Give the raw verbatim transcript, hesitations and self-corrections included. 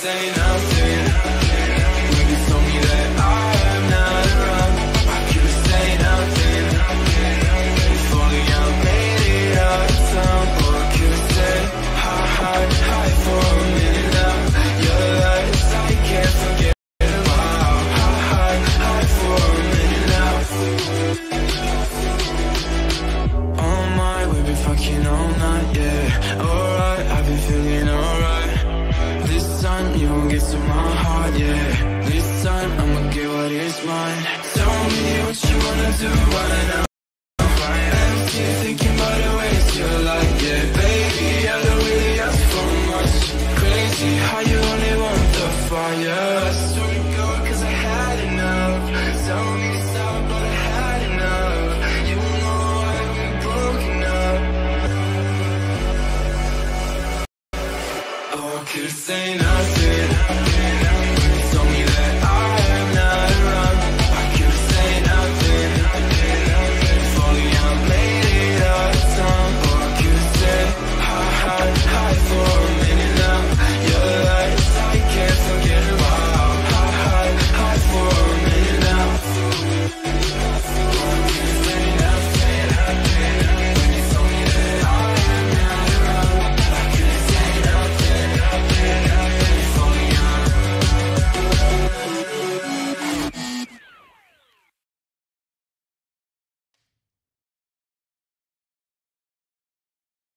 say nothing. When you told me that I'm not around, I could've say nothing. If only I made it out of town. Or I could've said hi, hi, hi for a minute now. Your lies I can't forget about. Hi, hi, hi for a minute now. Oh my, we've been fucking all night, yeah. Alright, I've been feeling alright. This time you won't get to my heart, yeah. This time I'ma get what is mine. Tell me what you wanna do right now. I'm still thinking about the ways you're like, yeah. Baby, I don't really ask for much. Crazy how you only want the fire. I swear to God, cause I had enough. Tell me to stop, but I had enough. You know I've been broken up. Oh, I could've say nothing.